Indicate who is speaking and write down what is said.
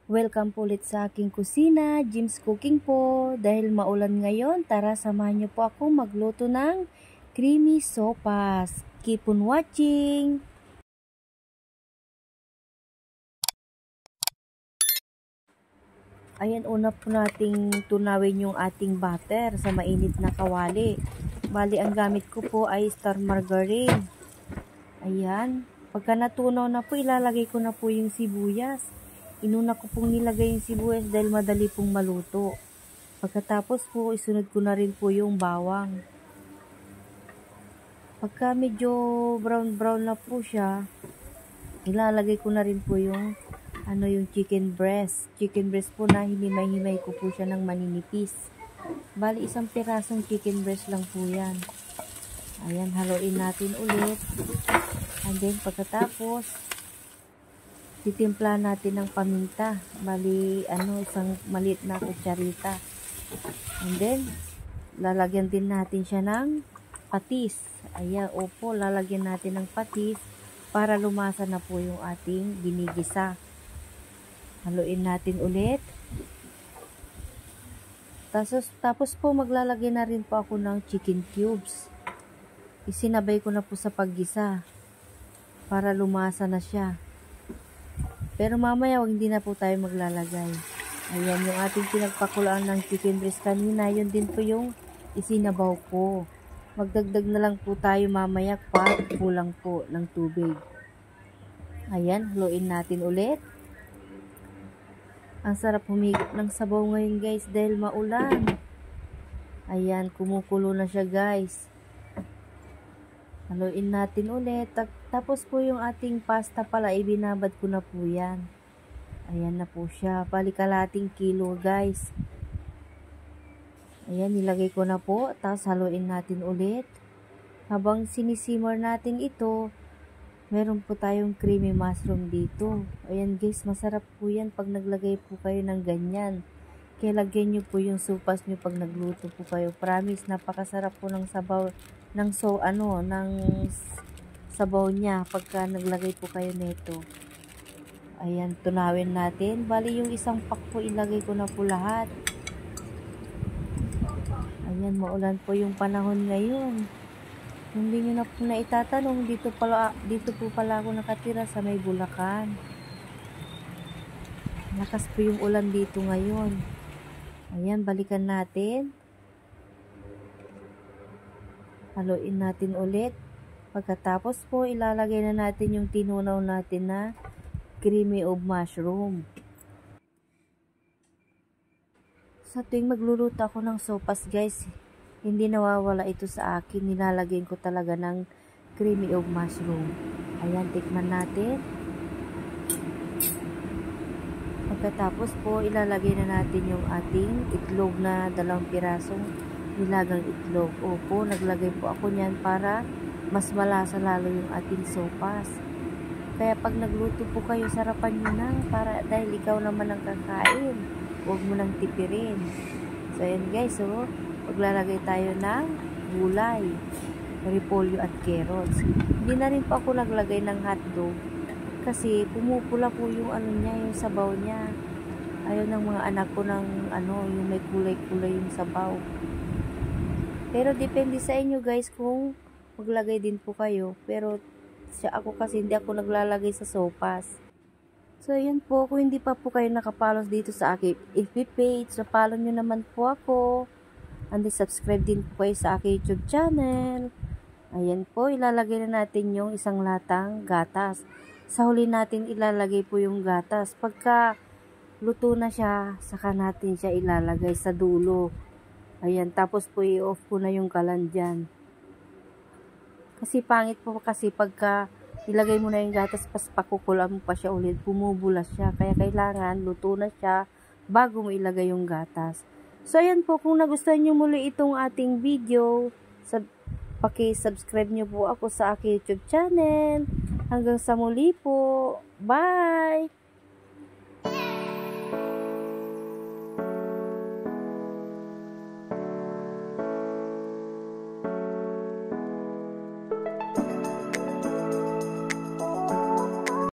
Speaker 1: Welcome po ulit sa aking kusina, Jim's Cooking po. Dahil maulan ngayon, tara samahan niyo po ako magluto ng creamy sopas. Keep on watching! Ayan, una po nating tunawin yung ating butter sa mainit na kawali. Bali, ang gamit ko po ay star margarine. Ayan, pagka natunaw na po, ilalagay ko na po yung sibuyas. Inuna ko pong nilagay yung sibuyas dahil madali pong maluto. Pagkatapos po, isunod ko na rin po yung bawang. Pagka medyo brown na po siya, ilalagay ko na rin po yung chicken breast. Chicken breast po na hinimay-himay ko po siya ng maninipis. Bali, isang pirasong chicken breast lang po yan. Ayan, haluin natin ulit. And then, pagkatapos, titimpla natin ng paminta. Bali, isang maliit na kutsarita. And then, lalagyan din natin siya ng patis. Ayan, opo, lalagyan natin ng patis para lumasa na po yung ating ginigisa. Haluin natin ulit. Tapos po, maglalagay na rin po ako ng chicken cubes. Isinabay ko na po sa paggisa para lumasa na siya. Pero mamaya, hindi na po tayo maglalagay. Ayan, yung ating pinagpakulaan ng chicken breast kanina, yun din po yung isinabaw ko. Magdagdag na lang po tayo mamaya pag kulang po ng tubig. Ayan, haluin natin ulit. Ang sarap humigop ng sabaw ngayon guys dahil maulan. Ayan, kumukulo na siya guys. Haluin natin ulit. Tapos po yung ating pasta pala, ibinabad ko na po yan. Ayan na po siya. Bali kalahating kilo guys. Ayan, nilagay ko na po. Tapos haluin natin ulit. Habang sinisimmer natin ito, meron po tayong creamy mushroom dito. Ayan guys, masarap po yan pag naglagay po kayo ng ganyan. Kaya lagyan nyo po yung sopas nyo pag nagluto po kayo. Promise, napakasarap po ng sabaw ng sabaw niya pagka naglagay po kayo nito. Ayan, tunawin natin. Bali yung isang pack po ilagay ko na po lahat. Ayan, maulan po yung panahon ngayon. Hindi nyo na po na itatanong, dito po pala ako nakatira sa may Bulacan. Lakas po yung ulan dito ngayon. Ayan, balikan natin. Haluin natin ulit. Pagkatapos po, ilalagay na natin yung tinunaw natin na creamy of mushroom. Sa tuwing magluluto ako ng sopas guys, hindi nawawala ito sa akin. Nilalagyan ko talaga ng creamy of mushroom. Ayan, tikman natin. Pagkatapos po, ilalagay na natin yung ating itlog na 2 pirasong nilagang itlog. Opo, naglagay po ako niyan para mas malasa lalo yung ating sopas. Kaya pag nagluto po kayo, sarapan nyo na dahil ikaw naman ang kakain. Huwag mo nang tipirin. So, ayan guys, maglalagay tayo ng gulay, repolyo at carrots. Hindi na rin po ako naglagay ng hotdog kasi pumupula po yung yung sabaw niya. Ayaw ng mga anak ko ng yung may kulay-kulay yung sabaw. Pero depende sa inyo guys kung maglagay din po kayo. Pero ako kasi hindi ako naglalagay sa sopas. So, yan po. Kung hindi pa po kayo nakapollow dito sa aking FB page, so follow nyo naman po ako. And subscribe din po kayo sa aking YouTube channel. Ayan po, ilalagay na natin yung isang latang gatas. Sa huli natin ilalagay po yung gatas. Pagka luto na siya, saka natin siya ilalagay sa dulo. Ayan, tapos po i-off ko na yung kalan dyan. Kasi pangit po kasi pagka ilagay mo na yung gatas, pakukulan mo pa siya ulit, bumubulas siya. Kaya kailangan luto na siya bago mo ilagay yung gatas. So, ayan po, kung nagustuhan nyo muli itong ating video, paki-subscribe nyo po ako sa aking YouTube channel. Hanggang sa muli po. Bye!